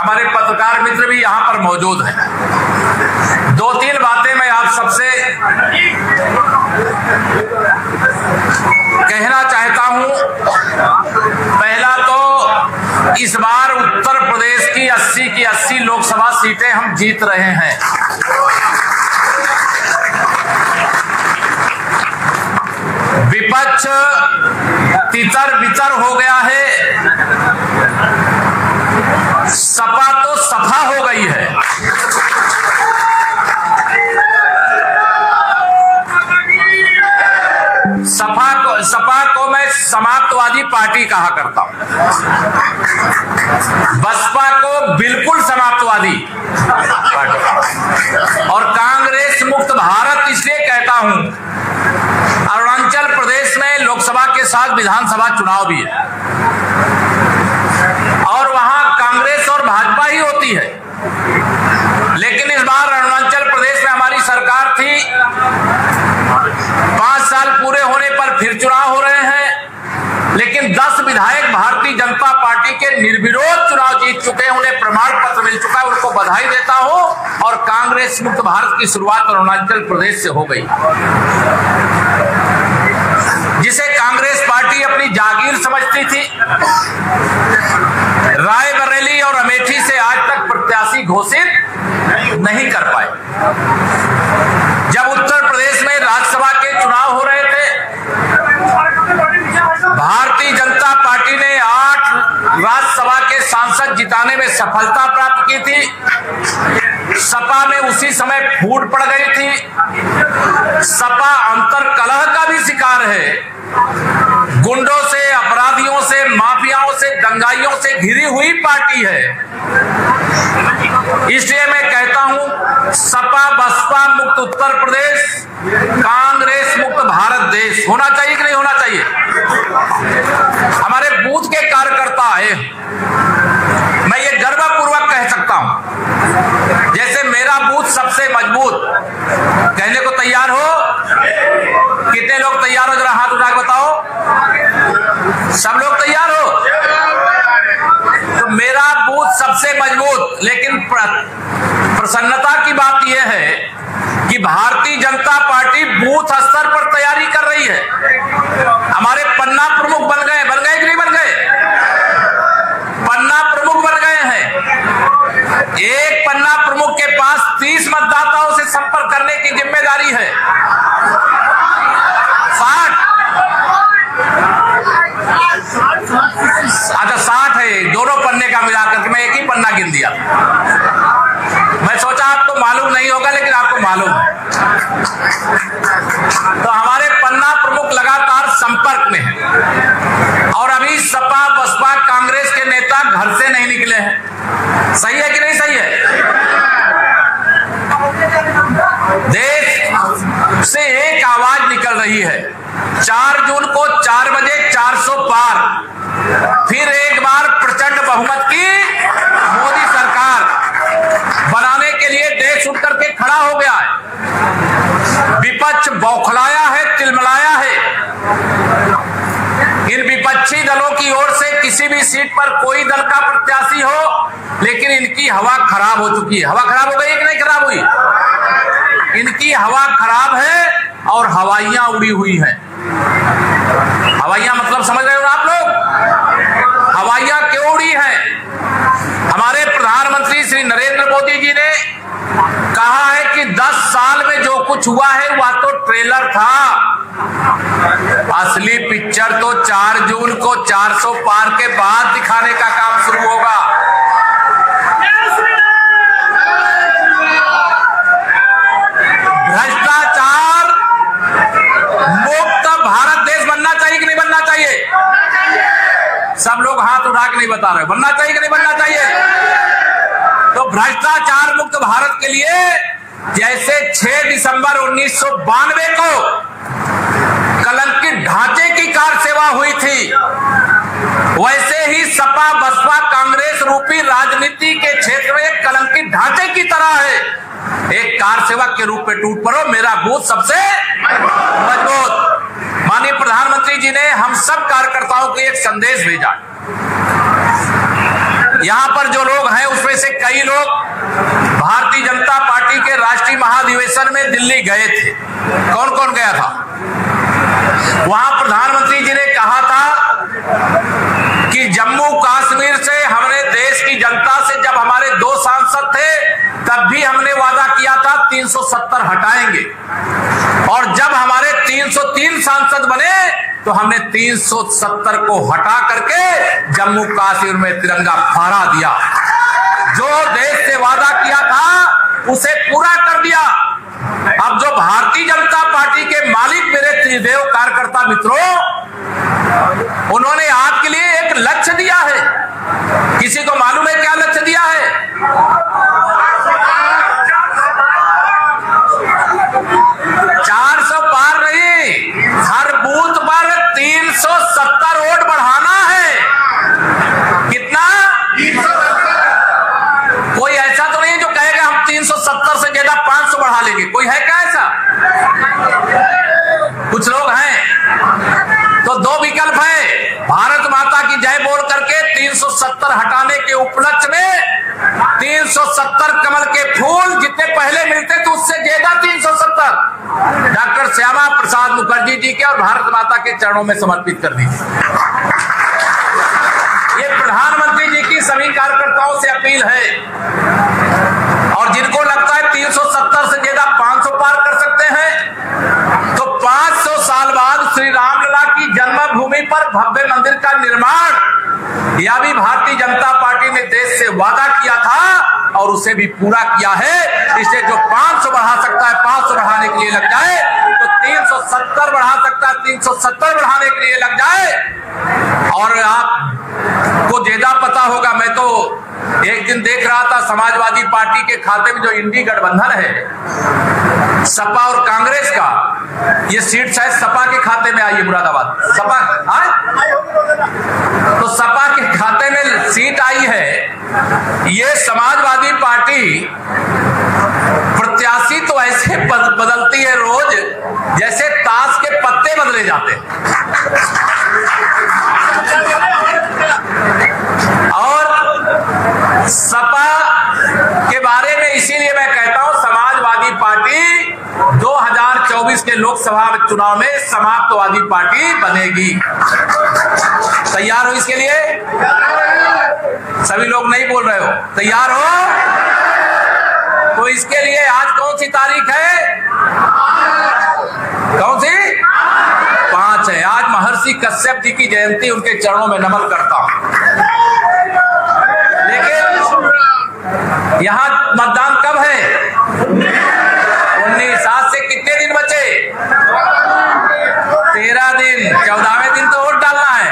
हमारे पत्रकार मित्र भी यहाँ पर मौजूद हैं। दो तीन बातें मैं आप सबसे कहना चाहता हूं। पहला तो इस बार उत्तर प्रदेश की 80 की 80 लोकसभा सीटें हम जीत रहे हैं। विपक्ष तितर बितर हो गया है, सपा तो सफा हो गई है। सपा को मैं समाप्तवादी पार्टी कहा करता हूं, बसपा को बिल्कुल समाप्तवादी पार्टी, और कांग्रेस मुक्त भारत इसलिए कहता हूं, अरुणाचल प्रदेश में लोकसभा के साथ विधानसभा चुनाव भी है और वहां कांग्रेस और भाजपा ही होती है। लेकिन इस बार अरुणाचल प्रदेश में हमारी सरकार थी, 5 साल पूरे होने पर फिर चुनाव हो रहे हैं, लेकिन 10 विधायक भारतीय जनता पार्टी के निर्विरोध चुनाव जीत चुके हैं, उन्हें प्रमाण पत्र मिल चुका है, उनको बधाई देता हूं। और कांग्रेस मुक्त भारत की शुरुआत अरुणाचल प्रदेश से हो गई, जिसे कांग्रेस पार्टी अपनी जागीर समझती थी। रायबरेली और अमेठी से आज तक प्रत्याशी घोषित नहीं कर पाए। जब उत्तर प्रदेश में राज्यसभा के चुनाव हो रहे थे, भारतीय जनता पार्टी ने 8 राज्यसभा के सांसद जिताने में सफलता प्राप्त की थी। सपा में उसी समय फूट पड़ गई थी। सपा अंतर कलह का भी शिकार है, गुंडों से, अपराधियों से, माफियाओं से, दंगाइयों से घिरी हुई पार्टी है। इसलिए मैं कहता हूं, सपा बसपा मुक्त उत्तर प्रदेश, कांग्रेस मुक्त भारत देश होना चाहिए कि नहीं होना चाहिए? हमारे बूथ के कार्यकर्ता है, मैं ये गर्वपूर्वक कह सकता हूं, जैसे मेरा बूथ सबसे मजबूत। कहने को तैयार हो? कितने लोग तैयार हो? जरा हाथ उठा के बताओ। सब लोग तैयार हो? तो मेरा बूथ सबसे मजबूत। लेकिन प्रसन्नता की बात यह है कि भारतीय जनता पार्टी बूथ स्तर पर तैयारी कर रही है। हमारे पन्ना प्रमुख बन गए कि नहीं बन गए? पन्ना प्रमुख बन गए हैं। एक पन्ना प्रमुख के पास 30 मतदाताओं से संपर्क करने की जिम्मेदारी है। 60 है, दोनों पन्ने का मिलाकर के मैं एक ही पन्ना गिन दिया। मैं सोचा आपको मालूम नहीं होगा, लेकिन आपको मालूम है। तो हमारे पन्ना प्रमुख लगातार संपर्क में है और अभी सपा बसपा कांग्रेस के नेता घर से नहीं निकले हैं। सही है कि नहीं सही है? देश से एक आवाज निकल रही है। 4 जून को 4 बजे 400 पार, फिर एक बार प्रचंड बहुमत की मोदी सरकार बनाने के लिए देश उठ करके खड़ा हो गया है। विपक्ष बौखलाया है, तिलमिलाया है। इन विपक्षी दलों की ओर से किसी भी सीट पर कोई दल का प्रत्याशी हो, लेकिन इनकी हवा खराब हो चुकी है। हवा खराब हो गई कि नहीं खराब हुई? इनकी हवा खराब है और हवाइयां उड़ी हुई हैं। हवाइयां मतलब समझ रहे हो आप लोग? हवाइयां क्यों उड़ी हैं? हमारे प्रधानमंत्री श्री नरेंद्र मोदी जी ने कहा है कि 10 साल में जो कुछ हुआ है वह तो ट्रेलर था, असली पिक्चर तो 4 जून को 400 पार के बाद दिखाने का काम शुरू होगा। भ्रष्टाचार मुक्त भारत देश बनना चाहिए कि नहीं बनना चाहिए? सब लोग हाथ उठा के नहीं बता रहे। बनना चाहिए कि नहीं बनना चाहिए? तो भ्रष्टाचार मुक्त भारत के लिए जैसे 6 दिसंबर 1992 को कलंकित ढांचे की कार सेवा हुई थी, वैसे ही सपा बसपा कांग्रेस रूपी राजनीति के क्षेत्र में कलंकित ढांचे की तरह है। एक कार सेवक के रूप में टूट पड़ो। मेरा बूथ सबसे मजबूत। माननीय प्रधानमंत्री जी ने हम सब कार्यकर्ताओं को एक संदेश भेजा। यहाँ पर जो लोग हैं उसमें कई लोग भारतीय जनता पार्टी के राष्ट्रीय महाधिवेशन में दिल्ली गए थे। कौन कौन गया था? वहां प्रधानमंत्री जी ने कहा था कि जम्मू कश्मीर से हमने देश की जनता से, जब हमारे 2 सांसद थे तब भी हमने वादा किया था 370 हटाएंगे, और जब हमारे 303 सांसद बने तो हमने 370 को हटा करके जम्मू कश्मीर में तिरंगा फहरा दिया। जो देश से वादा किया था उसे पूरा कर दिया। अब जो भारतीय जनता पार्टी के मालिक मेरे त्रिदेव कार्यकर्ता मित्रों, उन्होंने आपके लिए एक लक्ष्य दिया है। किसी को मालूम है क्या लक्ष्य दिया है? 400 पार नहीं, हर बूथ पर 370 वोट बढ़ाना है। कितना? कोई ऐसा तो नहीं जो कहेगा हम 370 से ज्यादा 500 बढ़ा लेंगे। कोई है क्या ऐसा? कुछ लोग हैं। तो 2 विकल्प है, भारत माता की जय बोल करके 370 हटाने के उपलक्ष्य में 370 कमल के फूल जितने पहले मिलते थे उससे ज्यादा 370 डॉक्टर श्यामा प्रसाद मुखर्जी जी के और भारत माता के चरणों में समर्पित कर दीजिए। ये प्रधानमंत्री जी की सभी कार्यकर्ताओं से अपील है। और जिनको लगता है 370 से ज्यादा 500 पार कर सकते हैं, तो 500 साल बाद श्री रामलला की जन्मभूमि पर भव्य मंदिर का निर्माण, यह भी भारतीय जनता पार्टी ने देश से वादा किया था और उसे भी पूरा किया है। इसलिए जो 500 बढ़ा सकता है 500 बढ़ाने के लिए लग जाए, तो 370 बढ़ा सकता है 370 बढ़ाने के लिए लग जाए। और आपको ज्यादा पता होगा, मैं तो एक दिन देख रहा था समाजवादी पार्टी के खाते में जो इंडी गठबंधन है सपा और कांग्रेस का, ये सीट शायद सपा के खाते में आई है। मुरादाबाद सपा तो सपा के खाते में सीट आई है। ये समाजवादी पार्टी प्रत्याशी तो ऐसे बदलती है रोज जैसे ताश के पत्ते बदले जाते हैं। और सपा के बारे में इसीलिए मैं कहता हूं समाजवादी पार्टी 2024 के लोकसभा चुनाव में समाजवादी पार्टी बनेगी। तैयार हो इसके लिए? सभी लोग नहीं बोल रहे हो। तैयार हो? तो इसके लिए आज कौन सी तारीख है? कौन सी? 5 है। आज महर्षि कश्यप जी की जयंती, उनके चरणों में नमन करता हूं। लेकिन यहां मतदान कब है? 19। आज से कितने दिन बचे? 13 दिन। 14वें दिन तो वोट डालना है।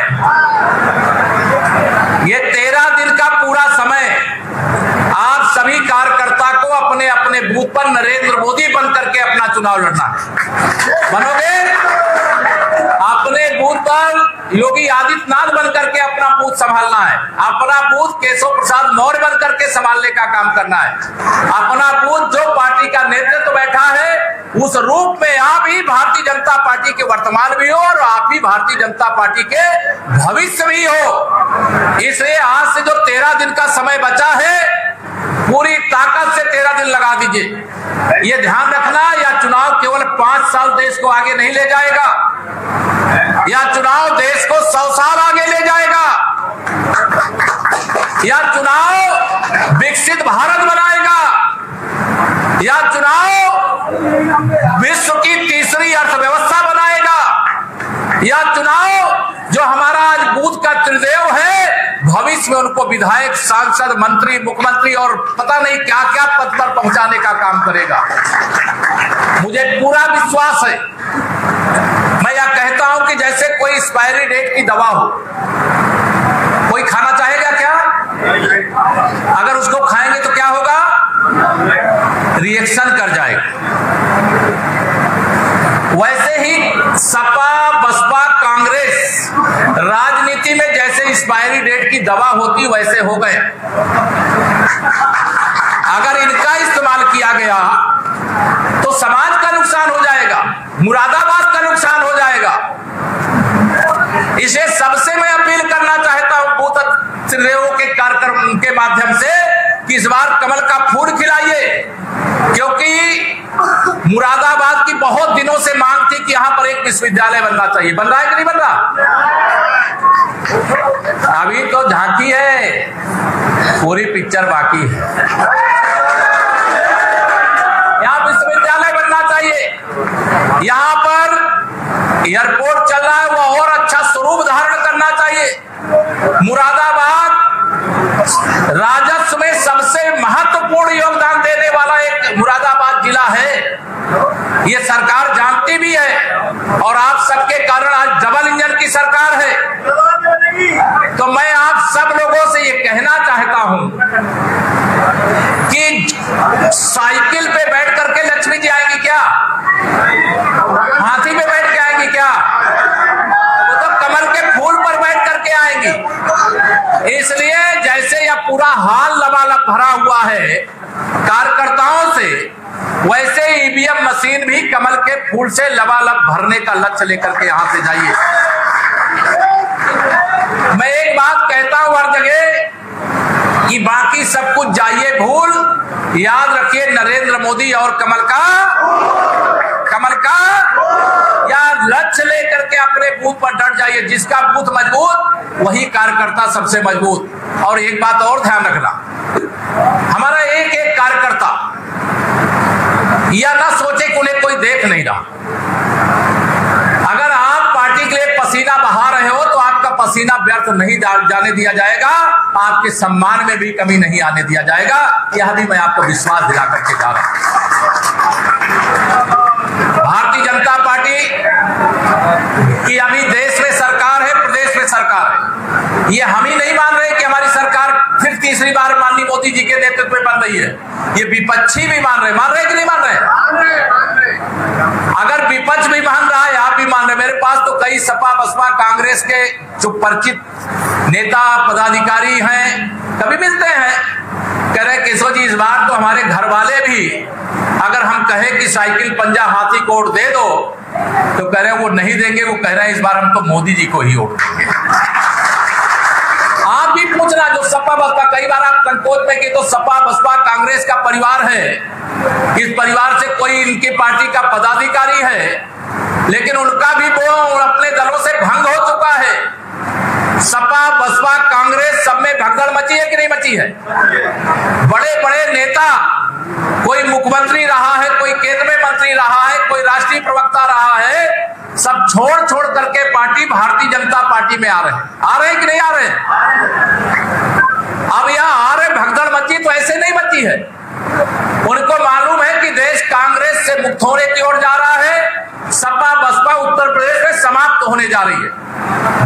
ये 13 दिन का पूरा समय आप सभी कार्यकर्ता को अपने अपने बूथ पर नरेंद्र मोदी बन करके अपना चुनाव लड़ना है। बनोगे? अपने बूथ पर योगी आदित्यनाथ बन करके अपना बूथ संभालना है। अपना बूथ केशव प्रसाद मौर्य बन करके संभालने का काम करना है। अपना बूथ जो पार्टी का नेतृत्व बैठा है उस रूप में आप ही भारतीय जनता पार्टी के वर्तमान भी हो और आप ही भारतीय जनता पार्टी के भविष्य भी हो। इसलिए आज से जो 13 दिन का समय बचा है, पूरी ताकत से 13 दिन लगा दीजिए। ये ध्यान रखना, यह चुनाव केवल 5 साल देश को आगे नहीं ले जाएगा, यह चुनाव देश को 100 साल आगे ले जाएगा। यह चुनाव विकसित भारत बनाएगा। यह चुनाव विश्व की तीसरी अर्थव्यवस्था बनाएगा। यह चुनाव जो हमारा आज बूथ का त्रिदेव है, भविष्य में उनको विधायक, सांसद, मंत्री, मुख्यमंत्री और पता नहीं क्या क्या पद पर पहुंचाने का काम करेगा। मुझे पूरा विश्वास है। मैं यह कहता हूं कि जैसे कोई एक्सपायरी डेट की दवा हो, कोई खाना चाहेगा क्या? अगर उसको खाएंगे तो क्या होगा? रिएक्शन कर जाएगा। वैसे ही सपा, बसपा, कांग्रेस राजनीति में जैसे एक्सपायरी डेट की दवा होती वैसे हो गए। अगर इनका इस्तेमाल किया गया तो समाज का नुकसान हो जाएगा, मुरादाबाद का नुकसान हो जाएगा। इसे सबसे मैं अपील करना चाहता हूं बूथ त्रिदेवों के कार्यक्रम के माध्यम से कि इस बार कमल का फूल खिलाइए, क्योंकि मुरादाबाद की बहुत दिनों से मांग थी कि यहां पर एक विश्वविद्यालय बनना चाहिए। बन रहा है कि नहीं बन रहा? अभी तो झांकी है, पूरी पिक्चर बाकी है। यहां विश्वविद्यालय बनना चाहिए, यहां पर एयरपोर्ट चल रहा है वो और अच्छा स्वरूप धारण करना चाहिए। मुरादाबाद राजस्व में सबसे महत्वपूर्ण योगदान देने वाला एक मुरादाबाद जिला है, ये सरकार जानती भी है, और आप सबके कारण आज डबल इंजन की सरकार है। तो मैं आप सब लोगों से ये कहना चाहता हूं कि साइकिल पे बैठ करके लक्ष्मी जी आएंगी क्या? हाथी पे बैठ के आएंगी क्या? वो तो कमल के फूल पर बैठ करके आएंगी। इसलिए जैसे यह पूरा हाल लबालब भरा हुआ है कार्यकर्ताओं से, वैसे ईवीएम मशीन भी कमल के फूल से लबालब भरने का लक्ष्य लेकर के यहां से जाइए। मैं एक बात कहता हूं हर जगह कि बाकी सब कुछ जाइए भूल, याद रखिए नरेंद्र मोदी और कमल का या लक्ष्य लेकर के अपने बूथ पर डट जाइए। जिसका बूथ मजबूत वही कार्यकर्ता सबसे मजबूत। और एक बात और ध्यान रखना, हमारा एक एक कार्यकर्ता या ना सोचे कि उन्हें कोई देख नहीं रहा। अगर आप पार्टी के लिए पसीना बहा रहे हो तो आपका पसीना व्यर्थ नहीं जाने दिया जाएगा, आपके सम्मान में भी कमी नहीं आने दिया जाएगा। यह भी मैं आपको विश्वास दिला करके जा रहा हूं। भारतीय जनता पार्टी की अभी देश में सरकार है, प्रदेश में सरकार है। ये हम ही नहीं मान रहे कि हमारी सरकार फिर तीसरी बार माननीय मोदी जी के नेतृत्व में बन रही है, ये विपक्षी भी मान रहे कि नहीं मान रहे? अगर विपक्ष भी मान रहा है, आप भी मान रहे। मेरे पास तो कई सपा बसपा कांग्रेस के जो परिचित नेता पदाधिकारी हैं, कभी मिलते हैं, कह रहे केशव जी इस बार तो हमारे घर वाले भी अगर हम कहें कि साइकिल पंजा हाथी को वोट दे दो तो कह रहे वो नहीं देंगे, वो कह रहे हैं इस बार हम तो मोदी जी को ही वोट देंगे। आप भी पूछना जो सपा बसपा, कई बार आप संकोच में कि तो सपा बसपा कांग्रेस का परिवार है, इस परिवार से कोई इनकी पार्टी का पदाधिकारी है, लेकिन उनका भी वो अपने दलों से भंग हो चुका है। सपा बसपा कांग्रेस सब में भगदड़ मची है कि नहीं मची है? बड़े बड़े नेता, कोई मुख्यमंत्री रहा है, कोई केंद्र में मंत्री रहा है, कोई राष्ट्रीय प्रवक्ता रहा है, सब छोड़ करके पार्टी भारतीय जनता पार्टी में आ रहे हैं कि नहीं आ रहे? अब यहाँ आ रहे, भगदड़ मची तो ऐसे नहीं मची है। उनको मालूम है कि देश कांग्रेस से मुक्त होने की ओर जा रहा है, सपा बसपा उत्तर प्रदेश में समाप्त होने जा रही है।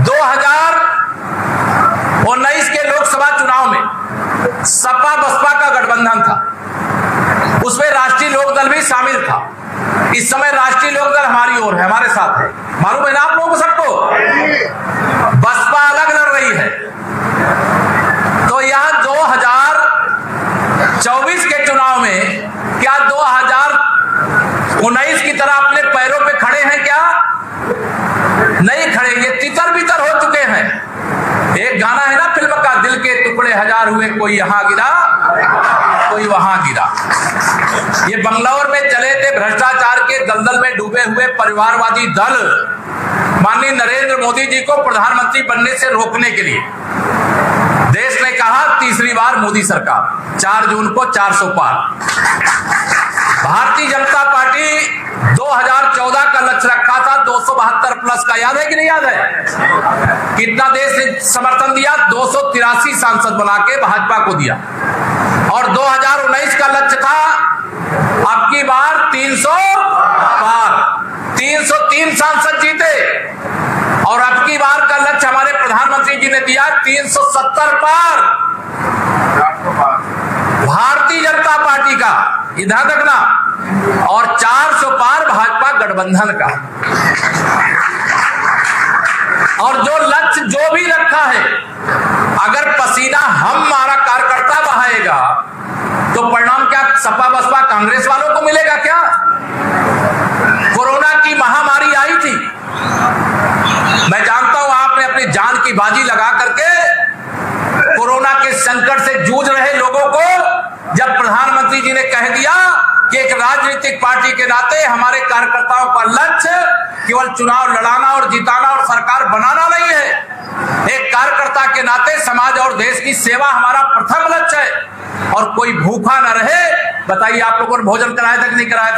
2019 के लोकसभा चुनाव में सपा बसपा का गठबंधन था, उसमें राष्ट्रीय लोकदल भी शामिल था। इस समय राष्ट्रीय लोकदल हमारी ओर है, हमारे साथ है, मालूम है ना आप लोगों को सबको? बसपा अलग लड़ रही है। तो यहां 2024 के चुनाव में क्या 2019 की तरह अपने पैरों पे खड़े हैं क्या? नहीं खड़े, ये तितर बितर हो चुके हैं। एक गाना है ना फिल्म का, दिल के टुकड़े हजार हुए, कोई यहां गिरा कोई वहां गिरा। ये बंगलौर में चले थे भ्रष्टाचार के दलदल में डूबे हुए परिवारवादी दल माननीय नरेंद्र मोदी जी को प्रधानमंत्री बनने से रोकने के लिए। देश ने कहा तीसरी बार मोदी सरकार, 4 जून को 400 पार। भारतीय जनता पार्टी 2014 का लक्ष्य रखा था 272 प्लस का, याद है कि नहीं याद है? कितना देश ने समर्थन दिया? 283 सांसद बना के भाजपा को दिया। और 2019 का लक्ष्य था अब की बार 300 पार, 303 सांसद जीते। और अब की बार का लक्ष्य हमारे प्रधानमंत्री जी ने दिया 370 पार। भारतीय जनता पार्टी का, ध्यान रखना, और 400 पार भाजपा गठबंधन का। और जो लक्ष्य जो भी रखा है, अगर पसीना हमारा कार्यकर्ता बहाएगा तो परिणाम क्या सपा बसपा कांग्रेस वालों को मिलेगा क्या? कोरोना की महामारी आई थी, मैं जानता हूं आपने अपनी जान की बाजी लगा करके कोरोना के संकट से जूझ रहे लोगों को राजनीतिक पार्टी के नाते हमारे कार्यकर्ताओं का लक्ष्य केवल चुनाव लड़ाना और जिताना और सरकार बनाना नहीं है। एक कार्यकर्ता के नाते समाज और देश की सेवा हमारा प्रथम लक्ष्य है। और कोई भूखा न रहे। बताइए, आप लोगों ने भोजन कराया था कि नहीं कराया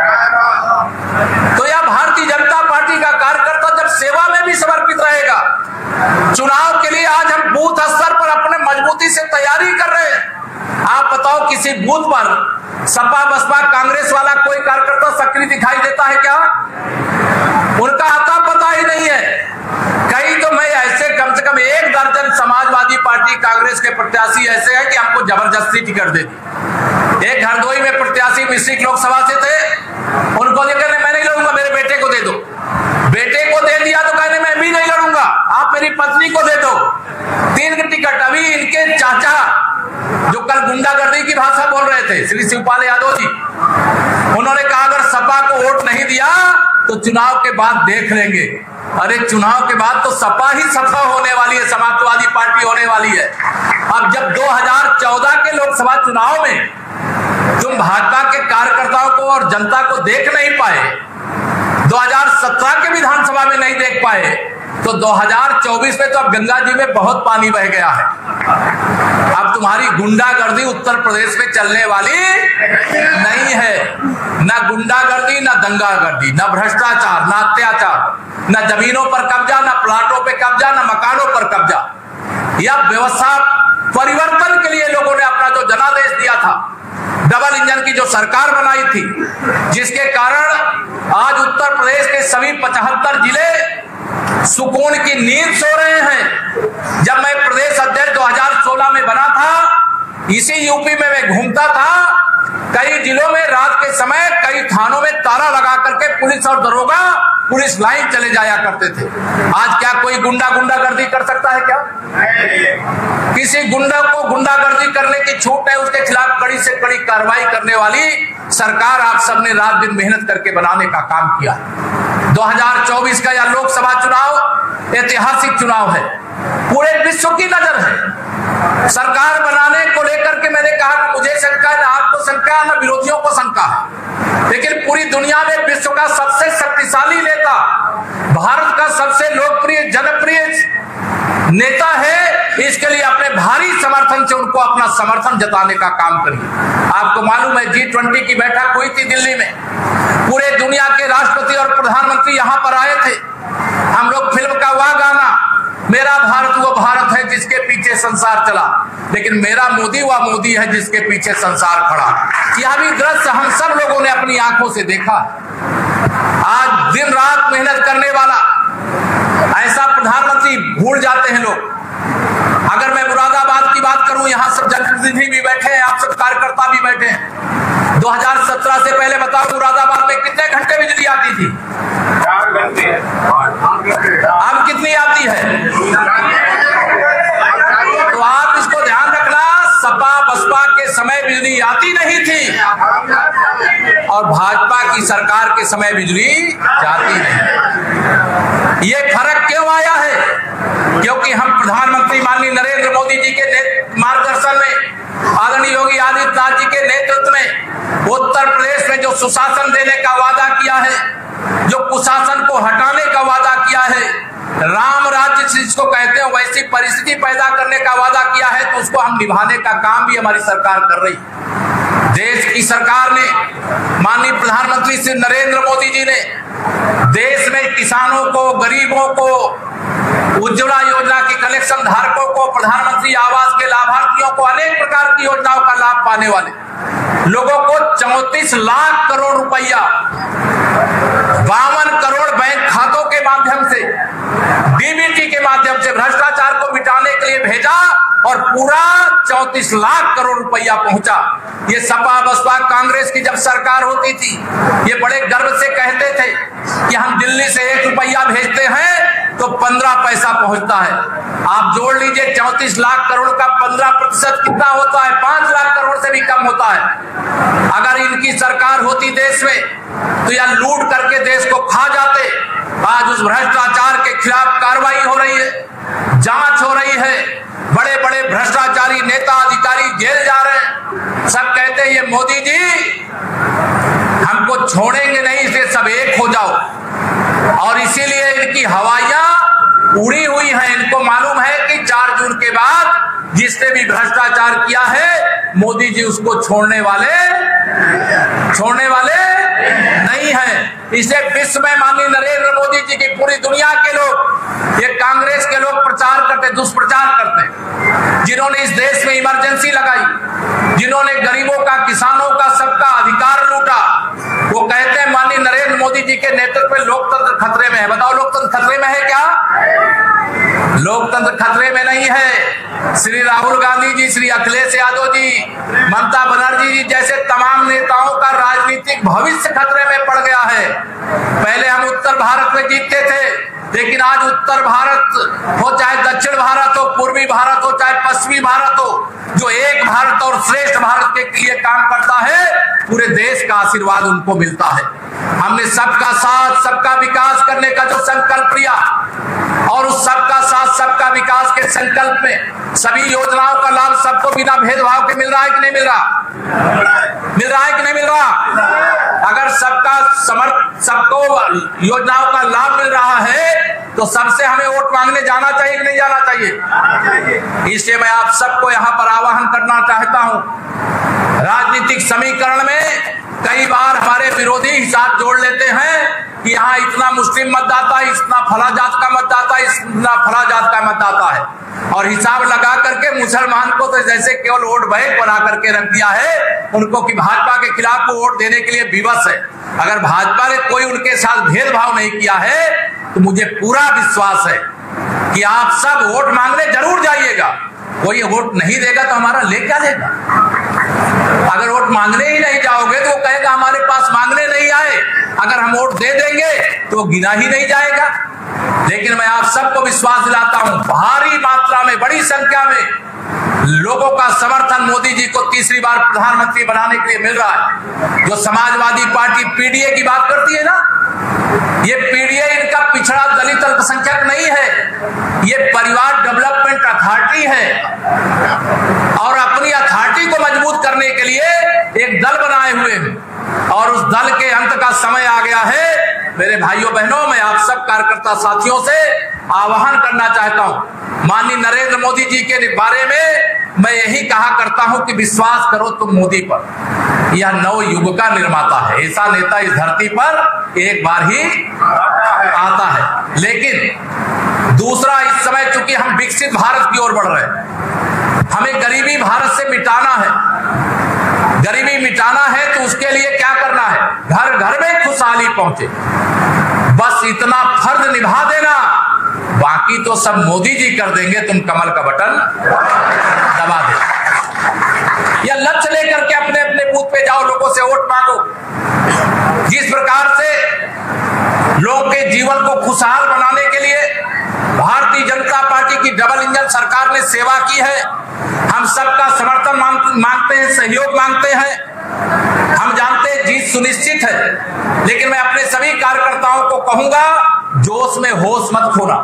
था? तो यह भारतीय जनता पार्टी का कार्यकर्ता जब सेवा में भी समर्पित रहेगा, चुनाव के लिए आज हम बूथ स्तर पर अपने मजबूती से तैयारी कर रहे हैं। आप बताओ, किसी बूथ पर सपा बसपा कांग्रेस वाला कोई कार्यकर्ता सक्रिय दिखाई देता है क्या? उनका आता पता ही नहीं है। कई तो मैं ऐसे कम से कम 1 दर्जन समाजवादी पार्टी कांग्रेस के प्रत्याशी ऐसे हैं कि हमको जबरदस्ती टिकट दे दी। एक हरदोई में प्रत्याशी मिश्रिक लोकसभा से थे, उनको लेकर मैं नहीं लड़ूंगा, मेरे बेटे को दे दो। बेटे को दे दिया तो कहने मैं भी नहीं लड़ूंगा, आप मेरी पत्नी को दे दो। 3 टिकट। अभी इनके चाचा जो कल गुंडागर्दी की भाषा बोल रहे थे, श्री शिवपाल यादव जी, उन्होंने कहा अगर सपा को वोट नहीं दिया तो चुनाव के बाद देख लेंगे। अरे चुनाव के बाद तो सपा ही सफा होने वाली है, समाजवादी पार्टी होने वाली है। अब जब 2014 के लोकसभा चुनाव में तुम भाजपा के कार्यकर्ताओं को और जनता को देख नहीं पाए, 2017 के विधानसभा में नहीं देख पाए, तो 2024 में तो अब गंगा जी में बहुत पानी बह गया है। अब तुम्हारी गुंडागर्दी उत्तर प्रदेश में चलने वाली नहीं है। ना गुंडागर्दी, ना दंगागर्दी, ना भ्रष्टाचार, ना अत्याचार, ना जमीनों पर कब्जा, ना प्लाटों पे कब्जा, ना मकानों पर कब्जा। यह व्यवस्था परिवर्तन के लिए लोगों ने अपना जो जनादेश दिया था, डबल इंजन की जो सरकार बनाई थी, जिसके कारण आज उत्तर प्रदेश के सभी 75 जिले सुकून की नींद सो रहे हैं। जब मैं प्रदेश अध्यक्ष 2016 में बना था, इसी यूपी में मैं घूमता था, कई जिलों में रात के समय कई थानों में ताला लगा करके पुलिस और दरोगा पुलिस लाइन चले जाया करते थे। आज क्या कोई गुंडागर्दी कर सकता है क्या? किसी गुंडा को गुंडागर्दी करने की छूट है, उसके खिलाफ कड़ी से कड़ी कार्रवाई करने वाली सरकार आप सबने रात दिन मेहनत करके बनाने का काम किया। 2024 का यह लोकसभा चुनाव ऐतिहासिक चुनाव है, पूरे विश्व की नजर है। सरकार बनाने को लेकर के मैंने कहा कि मुझे शंका है, ना आपको शंका है, ना विरोधियों को शंका है, लेकिन पूरी दुनिया में विश्व का सबसे शक्तिशाली नेता, भारत का सबसे लोकप्रिय जनप्रिय नेता है, इसके लिए अपने भारी समर्थन से उनको अपना समर्थन जताने का काम करिए। आपको मालूम है G20 की बैठक हुई थी दिल्ली में, पूरे दुनिया के राष्ट्रपति और प्रधानमंत्री यहाँ पर आए थे। हम लोग फिल्म का वह गाना मेरा भारत वो भारत है जिसके पीछे संसार चला, लेकिन मेरा मोदी वह मोदी है जिसके पीछे संसार खड़ा। यह भी दृश्य हम सब लोगों ने अपनी आंखों से देखा। आज दिन रात मेहनत करने वाला ऐसा प्रधानमंत्री भूल जाते हैं लोग। अगर मैं मुरादाबाद की बात करूं, यहाँ सब जनप्रतिनिधि भी बैठे हैं, आप सब कार्यकर्ता भी बैठे हैं। 2017 से पहले बताओ मुरादाबाद में कितने घंटे बिजली आती थी? 4 घंटे। अब कितनी आती है? तो आप इसको ध्यान रखना, सपा बसपा के समय बिजली आती नहीं थी और भाजपा की सरकार के समय बिजली जाती नहीं। ये फर्क क्यों आया है? क्योंकि हम प्रधानमंत्री माननीय नरेंद्र मोदी जी के मार्गदर्शन में, आदरणीय योगी आदित्यनाथ जी के नेतृत्व में उत्तर प्रदेश में जो सुशासन देने का वादा किया है, जो कुशासन को हटाने का वादा किया है, राम राज्य जिसको कहते हैं वैसी परिस्थिति पैदा करने का वादा किया है, तो उसको हम निभाने का काम भी हमारी सरकार कर रही है। देश की सरकार ने, माननीय प्रधानमंत्री श्री नरेंद्र मोदी जी ने देश में किसानों को, गरीबों को, उज्ज्वला योजना के कनेक्शन धारकों को, प्रधानमंत्री आवास के लाभार्थियों को, अनेक प्रकार की योजनाओं का लाभ पाने वाले लोगों को 34 लाख करोड़ रुपया 52 करोड़ बैंक खातों के माध्यम से, डीबीटी के माध्यम से भ्रष्टाचार को मिटाने के लिए भेजा और पूरा 34 लाख करोड़ रुपया पहुंचा। ये सपा बसपा कांग्रेस की जब सरकार होती थी, ये बड़े गर्व से कहते थे कि हम दिल्ली से 1 रुपया भेजते हैं तो 15 पैसा पहुंचता है। आप जोड़ लीजिए 34 लाख करोड़ का 15% कितना होता है? 5 लाख करोड़ से भी कम होता है। अगर इनकी सरकार होती देश में तो यह लूट करके देश को खा जाते। आज उस भ्रष्टाचार के खिलाफ कार्रवाई हो रही है, जांच हो रही है, बड़े बड़े भ्रष्टाचारी नेता अधिकारी जेल जा रहे हैं। सब कहते हैं ये मोदी जी हम बाद जिसने भी भ्रष्टाचार किया है, मोदी जी उसको छोड़ने वाले नहीं है। इसे विश्व में माननीय नरेंद्र मोदी जी की पूरी दुनिया के लोग, ये कांग्रेस के लोग प्रचार करते, दुष्प्रचार करते, जिन्होंने इस देश में इमरजेंसी लगाई, जिन्होंने गरीबों का, किसानों का, सबका अधिकार लूटा, वो कहते हैं माननीय नरेंद्र मोदी जी के नेतृत्व में लोकतंत्र खतरे में है। बताओ, लोकतंत्र खतरे में है क्या? लोकतंत्र खतरे में नहीं है। श्री राहुल गांधी जी, श्री अखिलेश यादव जी, ममता बनर्जी जी जैसे तमाम नेताओं का राजनीतिक भविष्य खतरे में पड़ गया है। पहले हम उत्तर भारत में जीतते थे, लेकिन आज उत्तर भारत हो चाहे दक्षिण भारत हो, पूर्वी भारत हो चाहे पश्चिमी भारत हो, जो एक भारत और श्रेष्ठ भारत के लिए काम करता है, पूरे देश का आशीर्वाद उनको मिलता है। हमने सबका साथ सबका विकास करने का जो संकल्प लिया, और उस सबका साथ सबका विकास के संकल्प में सभी योजनाओं का लाभ सबको बिना भेदभाव के मिल रहा है कि नहीं मिल रहा? मिल रहा है कि नहीं मिल रहा? अगर सबको योजनाओं का लाभ मिल रहा है, तो सबसे हमें वोट मांगने जाना चाहिए कि नहीं जाना चाहिए? इसलिए मैं आप सबको यहाँ पर आह्वान करना चाहता हूँ। राजनीतिक समीकरण में कई बार हमारे विरोधी हिसाब जोड़ लेते हैं कि यहाँ इतना मुस्लिम मतदाता, इतना फला जात का मतदाता, इतना फला जात का मतदाता है, और हिसाब लगा करके मुसलमान को तो जैसे केवल वोट बैंक बना करके रख दिया है उनको, कि भाजपा के खिलाफ वो वोट देने के लिए विवश है। अगर भाजपा ने कोई उनके साथ भेदभाव नहीं किया है, तो मुझे पूरा विश्वास है कि आप सब वोट मांगने जरूर जाइएगा। कोई वोट नहीं देगा तो हमारा ले क्या लेगा? अगर वोट मांगने ही नहीं जाओगे तो वो कहेगा हमारे पास मांगने नहीं आए। अगर हम वोट दे देंगे तो गिना ही नहीं जाएगा। लेकिन मैं आप सबको विश्वास दिलाता हूं, भारी मात्रा में, बड़ी संख्या में लोगों का समर्थन मोदी जी को तीसरी बार प्रधानमंत्री बनाने के लिए मिल रहा है। जो समाजवादी पार्टी पीडीए की बात करती है ना, ये पीडीए इनका पिछड़ा दलित अल्पसंख्यक नहीं है, ये परिवार डेवलपमेंट अथॉरिटी है, और अपनी अथॉरिटी को मजबूत करने के लिए एक दल बनाए हुए हैं, और उस दल के अंत का समय आ गया है। मेरे भाइयों बहनों, मैं आप सब कार्यकर्ता साथियों से आह्वान करना चाहता हूं। माननीय नरेंद्र मोदी जी के बारे में मैं यही कहा करता हूं कि विश्वास करो तुम मोदी पर, यह नव युग का निर्माता है। ऐसा नेता इस धरती पर एक बार ही आता है। लेकिन दूसरा, इस समय चूंकि हम विकसित भारत की ओर बढ़ रहे हैं, हमें गरीबी भारत से मिटाना है। गरीबी मिटाना है तो उसके लिए क्या करना है? घर घर में खुशहाली पहुंचे, बस इतना फर्ज निभा देना, बाकी तो सब मोदी जी कर देंगे। तुम कमल का बटन दबा दे, या लक्ष्य लेकर के अपने अपने बूथ पे जाओ, लोगों से वोट मांगो। जिस प्रकार से लोगों के जीवन को खुशहाल बनाने के लिए भारतीय जनता पार्टी की डबल इंजन सरकार ने सेवा की है, हम सबका समर्थन मांगते हैं, सहयोग मांगते हैं। हम जानते हैं जीत सुनिश्चित है, लेकिन मैं अपने सभी कार्यकर्ताओं को कहूंगा, जोश में होश मत खोना,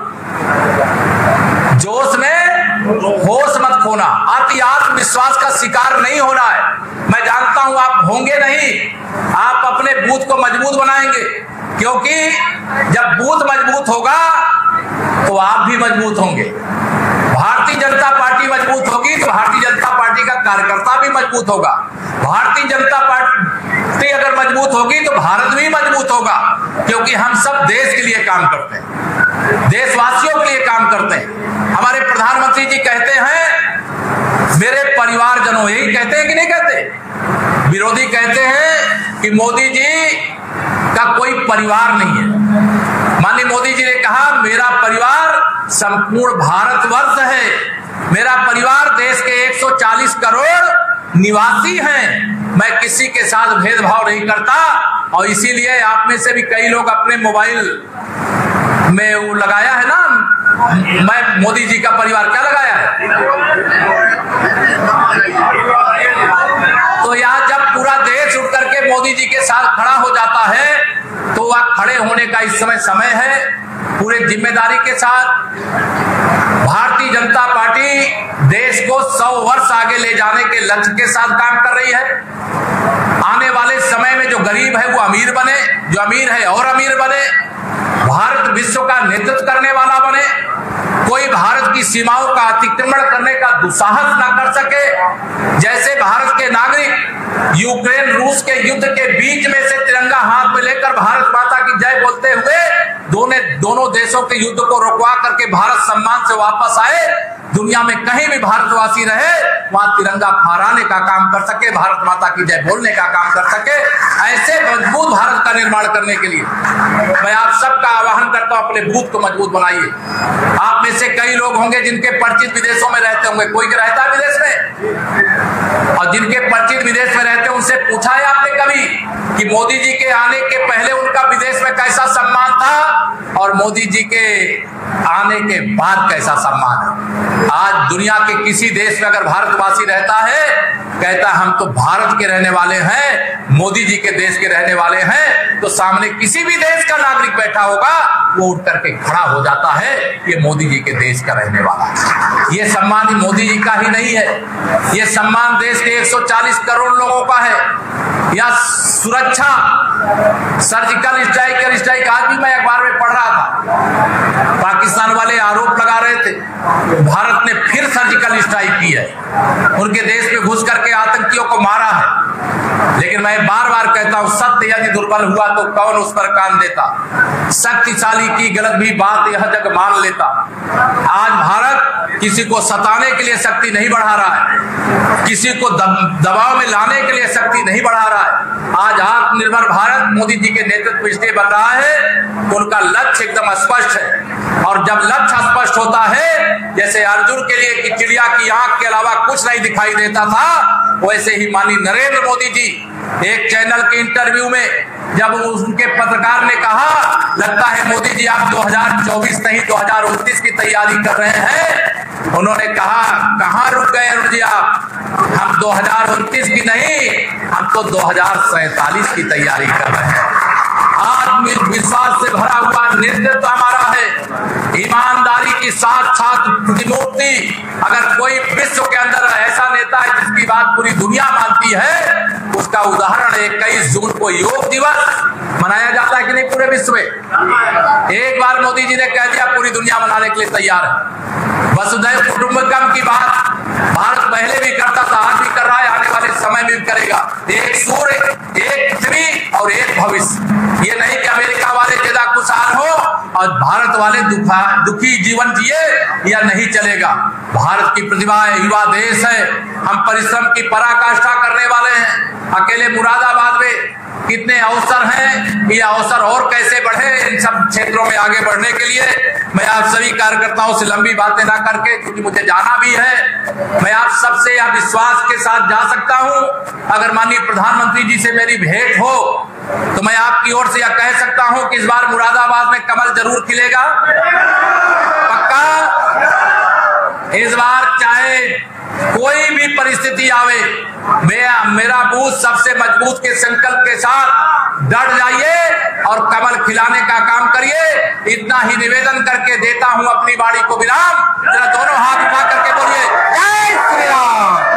जोश में होश मत खोना, अति आत्मविश्वास का शिकार नहीं होना है। मैं जानता हूं आप होंगे नहीं, आप अपने बूथ को मजबूत बनाएंगे, क्योंकि जब बूथ मजबूत होगा तो आप भी मजबूत होंगे। भारतीय जनता पार्टी मजबूत होगी तो भारतीय जनता पार्टी का कार्यकर्ता भी मजबूत होगा। भारतीय जनता पार्टी अगर मजबूत होगी तो भारत भी मजबूत होगा, क्योंकि हम सब देश के लिए काम करते हैं, देशवासियों के लिए काम करते हैं। हमारे प्रधानमंत्री जी कहते हैं मेरे परिवारजनों, यही कहते हैं कि नहीं कहते? विरोधी कहते हैं कि मोदी जी का कोई परिवार नहीं है। माननीय मोदी जी ने कहा मेरा परिवार संपूर्ण भारतवर्ष है, मेरा परिवार देश के 140 करोड़ निवासी हैं, मैं किसी के साथ भेदभाव नहीं करता। और इसीलिए आप में से भी कई लोग अपने मोबाइल में वो लगाया है ना, मैं मोदी जी का परिवार, क्या लगाया है? तो यहाँ जब पूरा देश उठ करके मोदी जी के साथ खड़ा हो जाता है, तो वह खड़े होने का इस समय है। पूरे जिम्मेदारी के साथ भारतीय जनता पार्टी देश को 100 वर्ष आगे ले जाने के लक्ष्य के साथ काम कर रही है। आने वाले समय में जो गरीब है वो अमीर बने, जो अमीर है और अमीर बने, भारत विश्व का नेतृत्व करने वाला बने, कोई भारत की सीमाओं का अतिक्रमण करने का दुस्साहस ना कर सके। जैसे भारत के नागरिक यूक्रेन रूस के युद्ध के बीच में से तिरंगा हाथ में लेकर भारत माता की जय बोलते हुए दोनों देशों के युद्ध को रुकवा करके भारत सम्मान से वापस आए, दुनिया में कहीं भी भारतवासी रहे वहां तिरंगा फहराने का काम कर सके, भारत माता की जय बोलने का काम कर सके। ऐसे मजबूत भारत का निर्माण करने के लिए मैं आप सबका आह्वान करता हूं, अपने बूथ को मजबूत बनाइए। आप में से कई लोग होंगे जिनके परिचित विदेशों में रहते होंगे, कोई रहता है विदेश में, और जिनके परिचित विदेश में रहते हैं उनसे पूछा है आपने कभी कि मोदी जी के आने के पहले उनका विदेश में कैसा सम्मान था और मोदी जी के आने के बाद कैसा सम्मान है। आज दुनिया के किसी देश में अगर भारतवासी रहता है, कहता हम तो भारत के रहने वाले हैं, मोदी जी के देश के रहने वाले हैं, तो सामने किसी भी देश का नागरिक बैठा होगा वो उठ करके खड़ा हो जाता है, ये मोदी जी के देश का रहने वाला है। ये सम्मान मोदी जी का ही नहीं है, ये सम्मान देश के 140 करोड़ लोगों का है। या सुरक्षा, सर्जिकल स्ट्राइक आज भी मैं अखबार में पढ़ रहा था, पाकिस्तान वाले आरोप लगा रहे थे भारत ने फिर सर्जिकल स्ट्राइक की है, उनके देश में घुस करके आतंकियों को मारा है। लेकिन मैं बार बार कहता हूं, सत्य यदि दुर्बल हुआ तो कौन उस पर कान देता, शक्तिशाली की गलत भी बात यह जग मान लेता। आज भारत किसी को सताने के लिए शक्ति नहीं बढ़ा रहा है, किसी को दबाव में लाने के लिए शक्ति नहीं बढ़ा रहा है। आज आत्मनिर्भर भारत मोदी जी के नेतृत्व में इसलिए बन रहा है, उनका लक्ष्य एकदम स्पष्ट है, और जब लक्ष्य स्पष्ट होता है, जैसे अर्जुन के लिए कि चिड़िया की आंख के अलावा कुछ नहीं दिखाई देता था, वैसे ही माननीय नरेंद्र मोदी जी एक चैनल के इंटरव्यू में जब उनके पत्रकार ने कहा लगता है मोदी जी आप 2024 नहीं 2029 की तैयारी कर रहे हैं, उन्होंने कहा कहां रुक गए अरुण जी आप, हम 2029 की नहीं, हम तो 2047 की तैयारी कर रहे हैं। आत्मविश्वास से भरा हुआ नेतृत्व हमारा है, ईमानदारी की साक्षात प्रतिमूर्ति। अगर कोई विश्व के अंदर ऐसा नेता है जिसकी बात पूरी दुनिया मानती है, उसका उदाहरण 21 जून को योग दिवस मनाया जाता है कि नहीं पूरे विश्व में। एक बार मोदी जी ने कह दिया पूरी दुनिया मनाने के लिए तैयार है। वसुधैव कुटुंबकम की बात भारत पहले भी करता था, आज भी कर रहा है, आने वाले समय में भी करेगा। एक सूर्य, एक पृथ्वी और एक भविष्य। ये नहीं कि अमेरिका वाले ज्यादा खुशहाल हो और भारत वाले दुखी जीवन जिए, या नहीं चलेगा। भारत की प्रतिभा है, युवा देश है, हम परिश्रम की पराकाष्ठा करने वाले हैं। अकेले मुरादाबाद में कितने अवसर हैं, ये अवसर और कैसे बढ़े इन सब क्षेत्रों में आगे बढ़ने के लिए। मैं आप सभी कार्यकर्ताओं से लंबी बातें ना करके, क्योंकि मुझे जाना भी है, मैं आप सबसे यह विश्वास के साथ जा सकता हूं, अगर माननीय प्रधानमंत्री जी से मेरी भेंट हो तो मैं आपकी ओर से यह कह सकता हूं कि इस बार मुरादाबाद में कमल जरूर खिलेगा, पक्का। इस बार चाहे कोई भी परिस्थिति आवे, मेरा बूथ सबसे मजबूत के संकल्प के साथ डट जाइए और कमल खिलाने का काम करिए। इतना ही निवेदन करके देता हूं अपनी बाड़ी को विराम। जरा दोनों हाथ उठा करके बोलिए जय श्री राम।